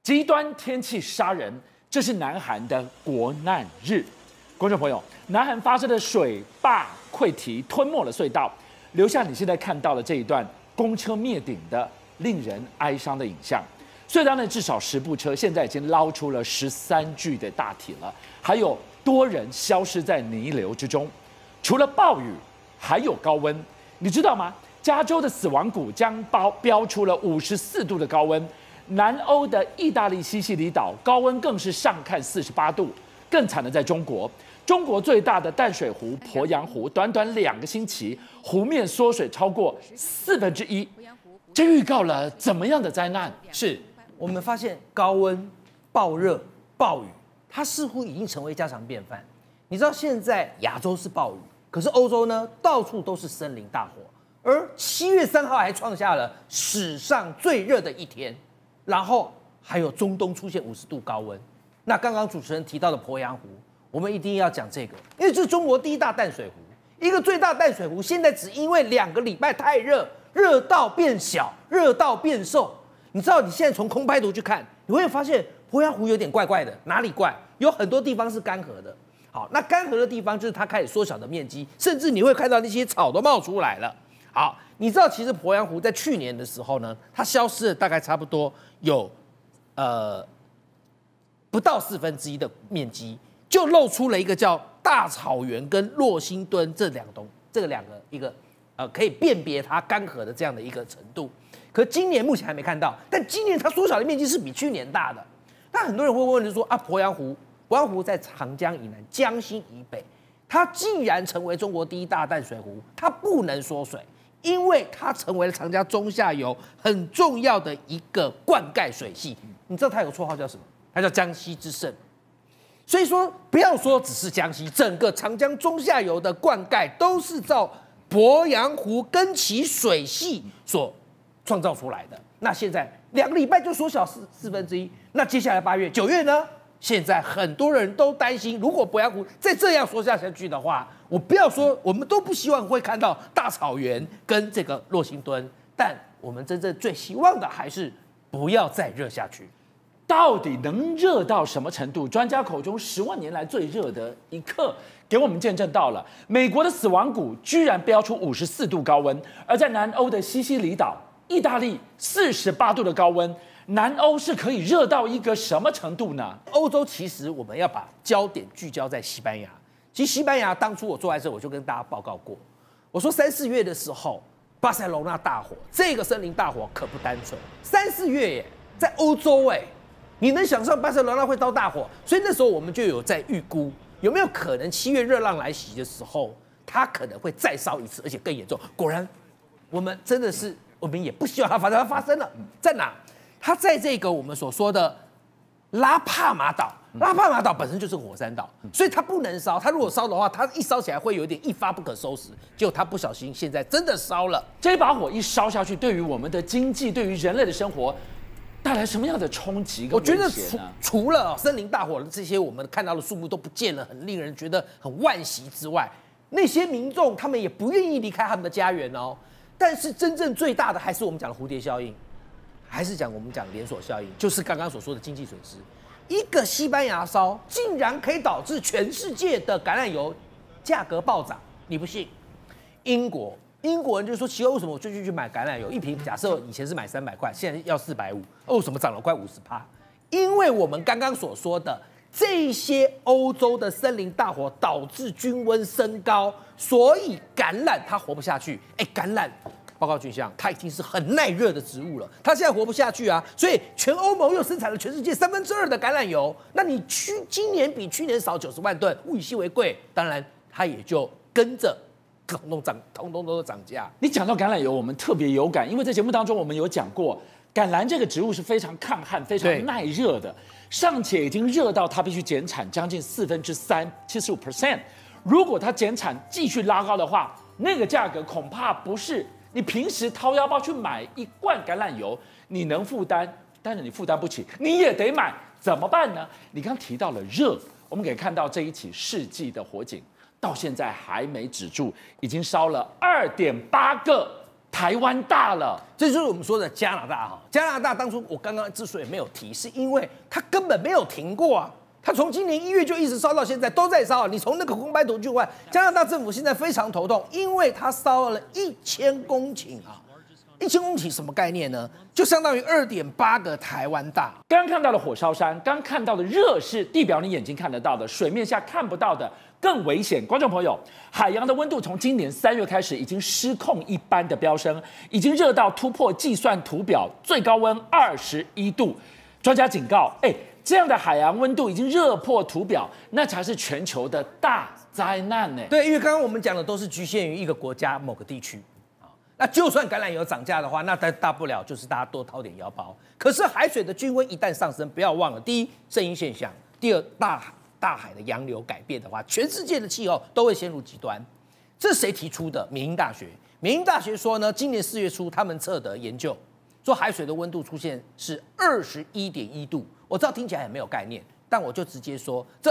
极端天气杀人，这是南韩的国难日。观众朋友，南韩发生的水坝溃堤吞没了隧道，留下你现在看到的这一段公车灭顶的令人哀伤的影像。隧道内至少10部车，现在已经捞出了13具的大体了，还有多人消失在泥流之中。除了暴雨，还有高温，你知道吗？加州的死亡谷将飙出了54度的高温。南欧的意大利西西里岛高温更是上看48度，更惨的在中国。中国最大的淡水湖鄱阳湖，短短2个星期，湖面缩水超过1/4，这预告了怎么样的灾难？ 是我们发现高温、暴热、暴雨，它似乎已经成为家常便饭。你知道现在亚洲是暴雨，可是欧洲呢，到处都是森林大火，而7月3号还创下了史上最热的一天。然后还有中东出现50度高温，那刚刚主持人提到的鄱阳湖，我们一定要讲这个，因为这是中国第一大淡水湖，一个最大淡水湖，现在只因为2个礼拜太热，热到变小，热到变瘦。你知道，你现在从空拍图去看，你会发现鄱阳湖有点怪怪的，哪里怪？有很多地方是干涸的。好，那干涸的地方就是它开始缩小的面积，甚至你会看到那些草都冒出来了。好，你知道其实鄱阳湖在去年的时候呢，它消失了大概差不多有不到1/4的面积，就露出了一个叫大草原跟洛辛敦这两个一个可以辨别它干涸的这样的一个程度。可今年目前还没看到，但今年它缩小的面积是比去年大的。那很多人会问就说啊，鄱阳湖在长江以南、江心以北，它既然成为中国第一大淡水湖，它不能缩水。因为它成为了长江中下游很重要的一个灌溉水系，你知道它有个绰号叫什么？它叫江西之肾。所以说，不要说只是江西，整个长江中下游的灌溉都是照鄱阳湖跟其水系所创造出来的。那现在2个礼拜就缩小1/4，那接下来8月、9月呢？现在很多人都担心，如果鄱阳湖再这样缩下去的话，我不要说，我们都不希望会看到大草原跟这个洛辛敦，但我们真正最希望的还是不要再热下去。 到底能热到什么程度？专家口中10万年来最热的一刻，给我们见证到了美国的死亡谷居然飙出54度高温，而在南欧的西西里岛、意大利48度的高温。南欧是可以热到一个什么程度呢？ 欧洲其实我们要把焦点聚焦在西班牙。其实西班牙当初我坐在这，我就跟大家报告过，我说3、4月的时候，巴塞罗那大火，这个森林大火可不单纯。3、4月耶，在欧洲哎，你能想象巴塞罗那会遭大火？所以那时候我们就有在预估，有没有可能7月热浪来袭的时候，它可能会再烧一次，而且更严重。果然，我们真的是，我们也不希望它发生，它发生了，在哪？它在这个我们所说的拉帕马岛，拉帕马岛本身就是个火山岛，所以它不能烧。它如果烧的话，它一烧起来会有一点一发不可收拾。结果它不小心，现在真的烧了。 这把火一烧下去，对于我们的经济，对于人类的生活，带来什么样的冲击跟威胁呢？ 我觉得除了森林大火的这些我们看到的树木都不见了，很令人觉得很惋惜之外，那些民众他们也不愿意离开他们的家园哦。但是真正最大的还是我们讲的蝴蝶效应。还是我们讲连锁效应，就是刚刚所说的经济损失。一个西班牙烧竟然可以导致全世界的橄榄油价格暴涨，你不信？英国人就说奇怪，为什么我最近去买橄榄油一瓶，假设以前是买300块，现在要450，为什么涨了快50%？因为我们刚刚所说的这些欧洲的森林大火导致均温升高，所以橄榄它活不下去。橄榄。报告俊相，它已经是很耐热的植物了，它现在活不下去啊，所以全欧盟又生产了全世界2/3的橄榄油，那你今年比去年少90万吨，物以稀为贵，当然它也就跟着通通都涨价。 你讲到橄榄油，我们特别有感，因为在节目当中我们有讲过，橄榄这个植物是非常抗旱、非常耐热的，尚且已经热到它必须减产将近3%、75%。如果它减产继续拉高的话，那个价格恐怕不是你平时掏腰包去买1罐橄榄油，你能负担，但是你负担不起，你也得买，怎么办呢？你刚提到了热，我们可以看到这一起世纪的火警，到现在还没止住，已经烧了2.8个台湾大了。 这就是我们说的加拿大哈。加拿大当初我刚刚之所以没有提，是因为它根本没有停过啊。它从今年1月就一直烧到现在，都在烧。你从那个空拍图去看，加拿大政府现在非常头痛，因为它烧了1000公顷啊。1000公顷什么概念呢？就相当于2.8个台湾大。 刚看到的火烧山，刚看到的热是地表你眼睛看得到的，水面下看不到的更危险。观众朋友，海洋的温度从今年3月开始已经失控一般的飙升，已经热到突破计算图表最高温21度。专家警告，这样的海洋温度已经热破图表，那才是全球的大灾难呢。 对，因为刚刚我们讲的都是局限于一个国家某个地区啊。那就算橄榄油涨价的话，那大不了就是大家多掏点腰包。可是海水的均温一旦上升，不要忘了，第一，圣婴现象；第二，大海的洋流改变的话，全世界的气候都会陷入极端。这是谁提出的？缅因大学。缅因大学说呢，今年4月初他们测得研究，说海水的温度出现是21.1度。我知道听起来很没有概念，但我就直接说，这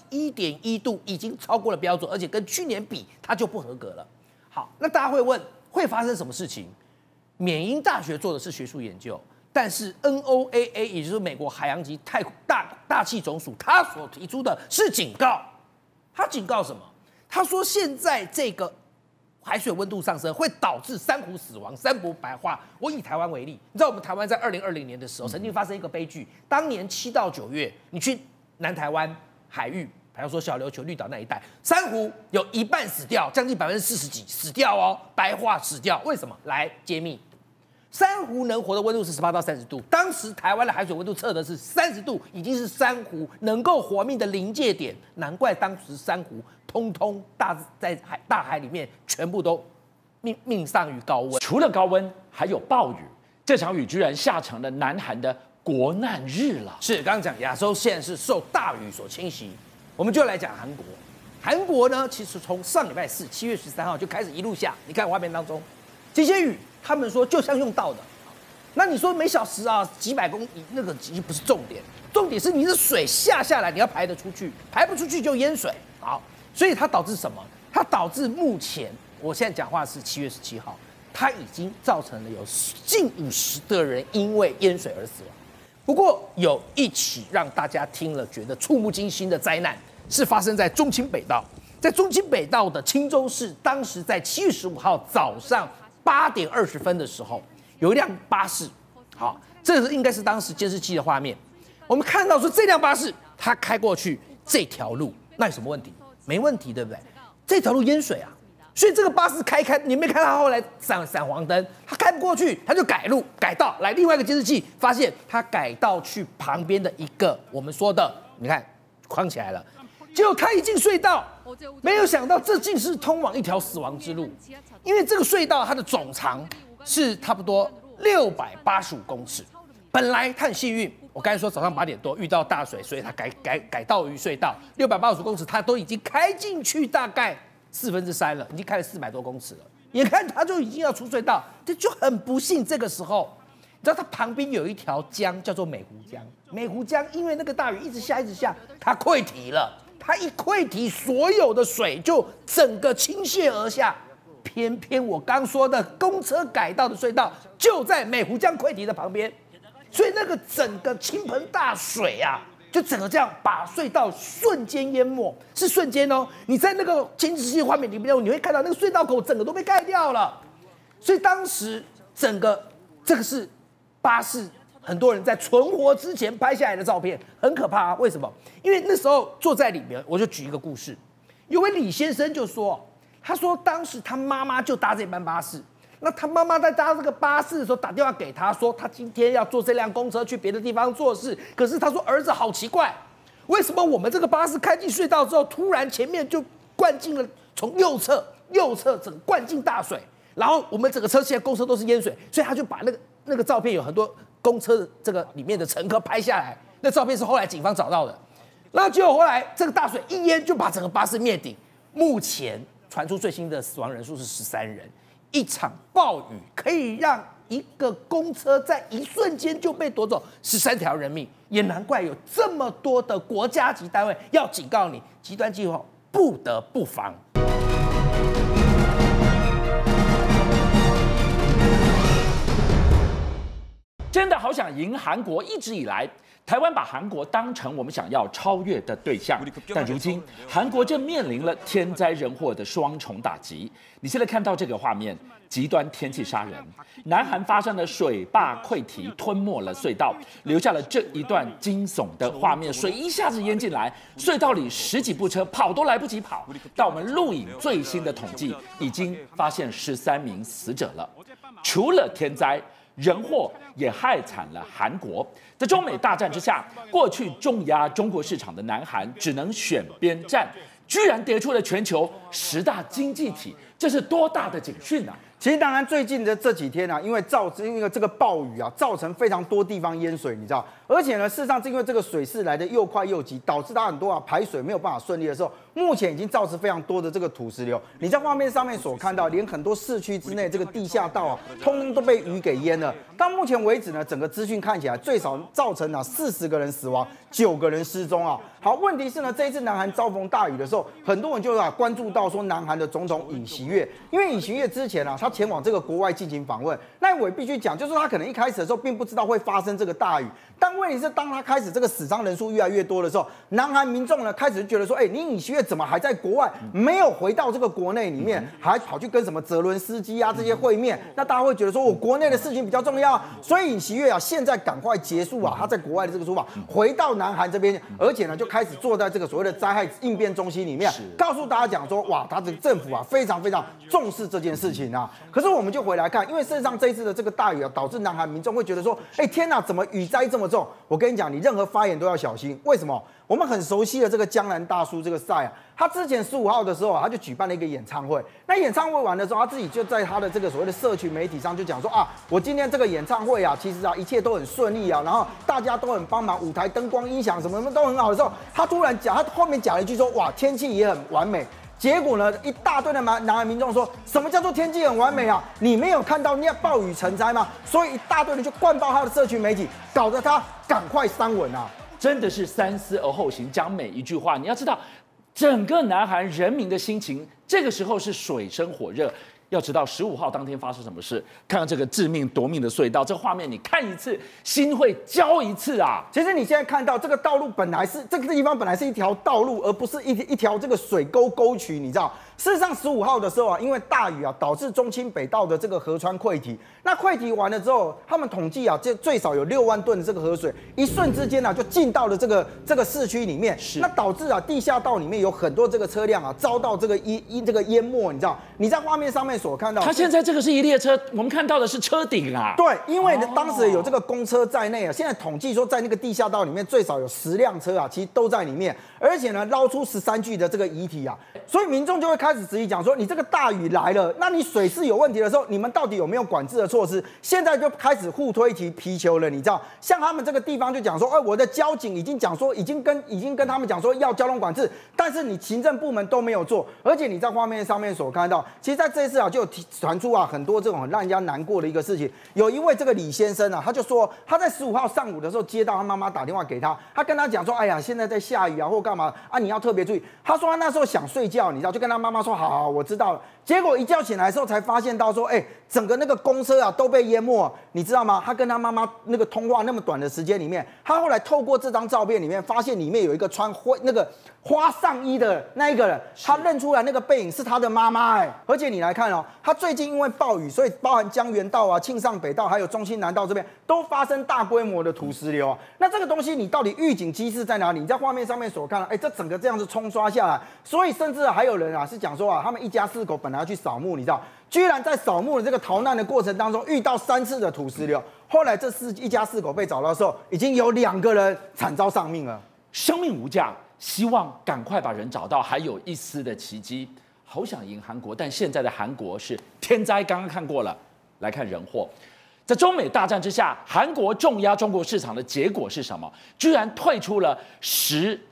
21.1度已经超过了标准，而且跟去年比，它就不合格了。好，那大家会问，会发生什么事情？缅因大学做的是学术研究，但是 NOAA 也就是美国海洋及大气总署，他所提出的是警告。他警告什么？他说现在这个海水温度上升会导致珊瑚死亡、珊瑚白化。我以台湾为例，你知道我们台湾在2020年的时候曾经发生一个悲剧。当年7到9月，你去南台湾海域，比方说小琉球、绿岛那一带，珊瑚有一半死掉，将近40%几死掉哦，白化死掉。为什么？来揭秘。珊瑚能活的温度是18到30度，当时台湾的海水温度测的是30度，已经是珊瑚能够活命的临界点。难怪当时珊瑚通通在大海里面全部都命丧于高温。 除了高温，还有暴雨。这场雨居然下成了南韩的国难日了。 是，刚刚讲亚洲现在是受大雨所侵袭，我们就来讲韩国。韩国呢，其实从上礼拜4 7月13号就开始一路下，你看画面当中这些雨。他们说就像用到的，那你说每小时啊几百公里，那个已经不是重点，重点是你的水下来，你要排得出去，排不出去就淹水。好，所以它导致什么？它导致目前我现在讲话是7月17号，它已经造成了有近50的人因为淹水而死亡。不过有一起让大家听了觉得触目惊心的灾难，是发生在中清北道，在中清北道的青州市，当时在7月15号早上8点20分的时候，有一辆巴士，好，这个应该是当时监视器的画面。我们看到说这辆巴士它开过去这条路，那有什么问题？没问题，对不对？这条路淹水啊，所以这个巴士开，你没看到后来闪黄灯，它开不过去，它就改路改道。来，另外一个监视器发现它改道去旁边的一个我们说的，你看框起来了。结果他一进隧道，没有想到这竟是通往一条死亡之路，因为这个隧道它的总长是差不多685公尺。本来他很幸运，我刚才说早上8点多遇到大水，所以他改道于隧道685公尺，他都已经开进去大概3/4了，已经开了400多公尺了，眼看他就已经要出隧道，这就很不幸。这个时候，你知道它旁边有一条江叫做美湖江，美湖江因为那个大雨一直下，它溃堤了。它一溃堤，所有的水就整个倾泻而下。偏偏我刚说的公车改道的隧道就在美湖江溃堤的旁边，所以那个整个倾盆大水啊，就整个这样把隧道瞬间淹没，是瞬间哦。你在那个监视器画面里面，你会看到那个隧道口整个都被盖掉了。所以当时整个这个是巴士。很多人在存活之前拍下来的照片，很可怕啊！为什么？因为那时候坐在里面，我就举一个故事。有位李先生就说，他说当时他妈妈就搭这班巴士，那他妈妈在搭这个巴士的时候打电话给他说，他今天要坐这辆公车去别的地方做事。可是他说儿子好奇怪，为什么我们这个巴士开进隧道之后，突然前面就灌进了，从右侧整个灌进大水，然后我们整个车现在公车都是淹水，所以他就把那个照片有很多。公车的这个里面的乘客拍下来，那照片是后来警方找到的。然后结果后来这个大水一淹，就把整个巴士灭顶。目前传出最新的死亡人数是13人。一场暴雨可以让一个公车在一瞬间就被夺走13条人命，也难怪有这么多的国家级单位要警告你，极端气候不得不防。 真的好想赢韩国。一直以来，台湾把韩国当成我们想要超越的对象，但如今韩国正面临了天灾人祸的双重打击。你现在看到这个画面，极端天气杀人，南韩发生了水坝溃堤吞没了隧道，留下了这一段惊悚的画面。水一下子淹进来，隧道里10几部车跑都来不及跑。到我们录影最新的统计，已经发现13名死者了。除了天灾，人祸也害惨了韩国。在中美大战之下，过去重压中国市场的南韩只能选边站，居然跌出了全球10大经济体，这是多大的警讯啊！ 其实当然，最近的这几天啊，因为这个暴雨啊，造成非常多地方淹水，你知道。而且呢，事实上是因为这个水势来的又快又急，导致它很多排水没有办法顺利的时候，目前已经造成非常多的这个土石流。你在画面上面所看到，连很多市区之内这个地下道啊，通通都被雨给淹了。到目前为止呢，整个资讯看起来最少造成40个人死亡，9个人失踪啊。好，问题是呢，这一次南韩遭逢大雨的时候，很多人就关注到说，南韩的总统尹锡悦，因为尹锡悦之前啊，他前往这个国外进行访问，那我也必须讲，就是他可能一开始的时候并不知道会发生这个大雨，但问题是当他开始这个死伤人数越来越多的时候，南韩民众呢开始觉得说，你尹锡悦怎么还在国外，没有回到这个国内里面，还跑去跟什么泽伦斯基啊这些会面，那大家会觉得说我国内的事情比较重要，所以尹锡悦啊现在赶快结束啊他在国外的这个出访，回到南韩这边，而且呢就开始坐在这个所谓的灾害应变中心里面，告诉大家讲说，哇，他这个政府啊非常非常重视这件事情啊。可是我们就回来看，因为事实上这一次的这个大雨啊，导致南韩民众会觉得说，天哪，怎么雨灾这么重？我跟你讲，你任何发言都要小心。为什么？我们很熟悉的这个江南大叔这个赛啊，他之前15号的时候啊，他就举办了一个演唱会。那演唱会完的时候，他自己就在他的这个所谓的社群媒体上就讲说啊，我今天这个演唱会啊，其实啊一切都很顺利啊，然后大家都很帮忙，舞台灯光音响什么都很好的时候，他突然讲，他后面讲了一句说，哇，天气也很完美。结果呢，一大堆的南韩民众说，什么叫做天气很完美啊？你没有看到那暴雨成灾吗？所以一大堆人就灌爆他的社群媒体，搞得他赶快删文啊！ 真的是三思而后行，讲每一句话。你要知道，整个南韩人民的心情，这个时候是水深火热。要知道15号当天发生什么事，看到这个致命夺命的隧道，这画面你看一次，心会焦一次啊！ 其实你现在看到这个道路本来是这个地方本来是一条道路，而不是一条这个水沟渠，你知道？事实上15号的时候啊，因为大雨啊，导致中清北道的这个河川溃堤。那溃堤完了之后，他们统计啊，这最少有6万吨的这个河水，一瞬之间啊，就进到了这个市区里面。那导致啊，地下道里面有很多这个车辆啊，遭到这个淹没，你知道？你在画面上面所看到， 他现在这个是一列车，我们看到的是车顶啊。 对，因为当时有这个公车在内啊，现在统计说在那个地下道里面最少有10辆车啊，其实都在里面，而且呢，捞出13具的这个遗体啊，所以民众就会开始质疑讲说，你这个大雨来了，那你水势有问题的时候，你们到底有没有管制的措施？现在就开始互推皮球了，你知道？像他们这个地方就讲说，我的交警已经讲说，已经跟他们讲说要交通管制，但是你行政部门都没有做，而且你在画面上面所看到，其实在这一次啊，就有传出啊很多这种很让人家难过的一个事情。有一位这个李先生啊，他就说他在15号上午的时候接到他妈妈打电话给他，他跟他讲说，哎呀，现在在下雨啊，或干嘛啊，你要特别注意。他说他那时候想睡觉，你知道，就跟他妈妈说，好，我知道了。结果一觉醒来的时候，才发现到说，整个那个公车啊都被淹没，你知道吗？他跟他妈妈那个通话那么短的时间里面，他后来透过这张照片里面，发现里面有一个穿那个花上衣的那一个人，他认出来那个背影是他的妈妈，而且你来看哦，他最近因为暴雨，所以包含江原道啊、庆尚北道还有中清南道这边都发生大规模的土石流啊。那这个东西你到底预警机制在哪里？你在画面上面所看到，这整个这样子冲刷下来，所以甚至还有人啊是讲说啊，他们一家4口本来要去扫墓，你知道，居然在扫墓的这个逃难的过程当中遇到3次的土石流，后来这一家4口被找到的时候，已经有2个人惨遭丧命了， 生命无价，希望赶快把人找到，还有一丝的奇迹。好想赢韩国，但现在的韩国是天灾，刚刚看过了，来看人祸。在中美大战之下，韩国重压中国市场的结果是什么？居然退出了10大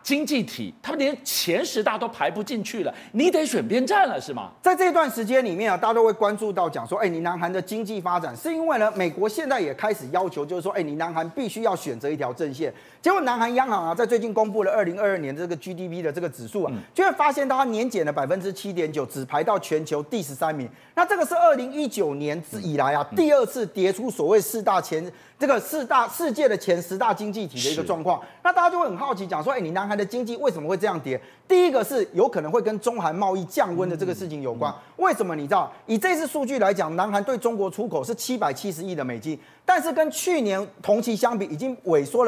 经济体，他们连前10大都排不进去了，你得选边站了，是吗？ 在这段时间里面啊，大家都会关注到讲说，你南韩的经济发展，是因为呢，美国现在也开始要求，就是说，你南韩必须要选择一条阵线。结果南韩央行啊，在最近公布了2022年这个 GDP 的这个指数啊，就会发现到它年减了7.9%，只排到全球第13名。那这个是2019年以来啊，第2次跌出所谓世界的前10大经济体的一个状况。那大家就会很好奇，讲说，你南韩的经济为什么会这样跌？第一个是有可能会跟中韩贸易降温的这个事情有关。为什么？你知道，以这次数据来讲，南韩对中国出口是770亿的美金，但是跟去年同期相比，已经萎缩了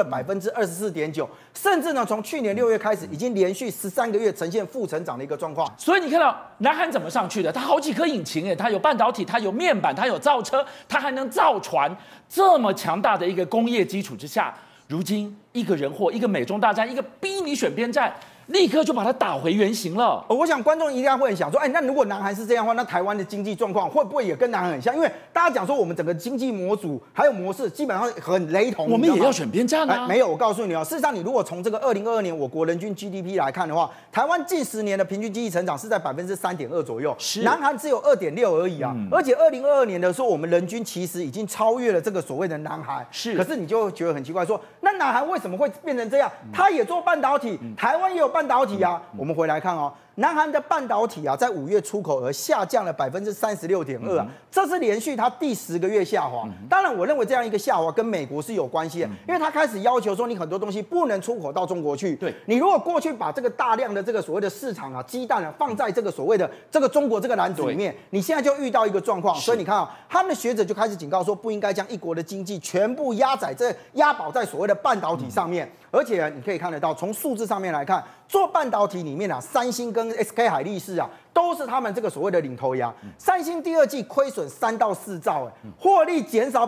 24.9%，甚至呢，从去年6月开始，已经连续13个月呈现负成长的一个状况。 所以你看到南韩怎么上去的？它好几颗引擎，它有半导体，它有面板，它有造车，它还能造船，这么强大的一个工业基础之下，如今一个人祸，一个美中大战，一个逼你选边站，立刻就把它打回原形了。 我想观众一定会很想说，那如果南韩是这样的话，那台湾的经济状况会不会也跟南韩很像？因为大家讲说我们整个经济模组还有模式基本上很雷同， 我们也要选边站啊。 没有，我告诉你哦，事实上你如果从这个2022年我国人均 GDP 来看的话，台湾近10年的平均经济成长是在3.2%左右，南韩只有2.6%而已啊。而且2022年的时候，我们人均其实已经超越了这个所谓的南韩。可是你就觉得很奇怪，说那南韩为什么会变成这样？他也做半导体，台湾也有半导体啊。我们回来看哦，南韩的半导体啊，在5月出口额下降了36.2%啊，这是连续它第10个月下滑。当然，我认为这样一个下滑跟美国是有关系的，因为它开始要求说你很多东西不能出口到中国去。对，你如果过去把这个大量的这个所谓的市场啊、鸡蛋啊放在这个所谓的这个中国这个篮子里面，你现在就遇到一个状况。所以你看啊，他们的学者就开始警告说，不应该将一国的经济全部压宝在所谓的半导体上面。而且你可以看得到，从数字上面来看，做半导体里面啊，三星跟 SK 海力士啊，都是他们这个所谓的领头羊。三星第2季亏损3到4兆，获利减少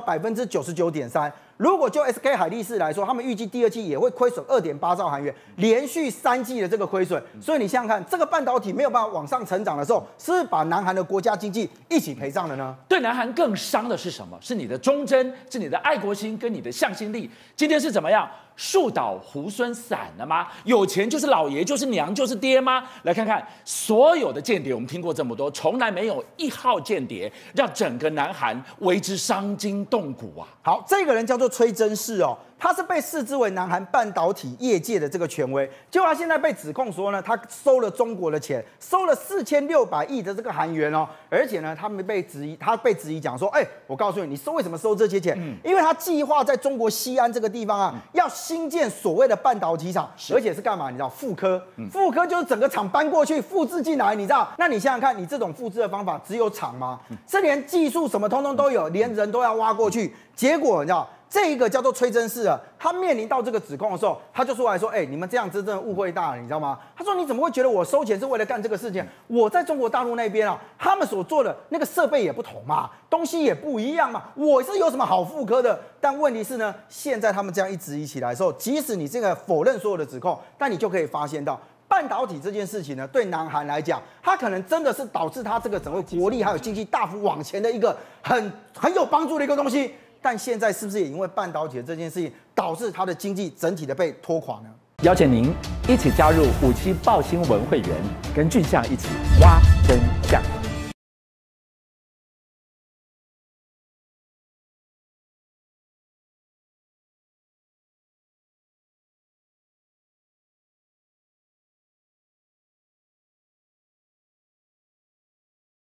99.3%。如果就 SK 海力士来说，他们预计第2季也会亏损2.8兆韩元，连续3季的这个亏损。所以你想想看，这个半导体没有办法往上成长的时候，是不是把南韩的国家经济一起赔上了呢？ 对南韩更伤的是什么？是你的忠贞，是你的爱国心跟你的向心力。今天是怎么样？树倒猢狲散了吗？有钱就是老爷，就是娘，就是爹吗？来看看所有的间谍，我们听过这么多，从来没有1号间谍让整个南韩为之伤筋动骨啊！ 好，这个人叫做崔真士哦。他是被视之为南韩半导体业界的这个权威，结果他现在被指控说呢，他收了中国的钱，收了4600亿的这个韩元哦，而且呢，他被质疑讲说，我告诉你，你为什么收这些钱？因为他计划在中国西安这个地方啊，要新建所谓的半导体厂，而且是干嘛？你知道，复刻就是整个厂搬过去复制进来，你知道？那你想想看，你这种复制的方法只有厂吗？是连技术什么通通都有，连人都要挖过去，结果你知道？这一个叫做崔真士啊，他面临到这个指控的时候，他就出来说：“你们这样子真的误会大了，你知道吗？”他说：“你怎么会觉得我收钱是为了干这个事情？我在中国大陆那边啊，他们所做的那个设备也不同嘛，东西也不一样嘛，我是有什么好复刻的？但问题是呢，现在他们这样一质疑起来的时候，即使你这个否认所有的指控，但你就可以发现到。”半导体这件事情呢，对南韩来讲，它可能真的是导致它这个整个国力还有经济大幅往前的一个很有帮助的一个东西。但现在是不是也因为半导体的这件事情，导致它的经济整体的被拖垮呢？ 邀请您一起加入57爆新闻会员，跟俊相一起挖真相。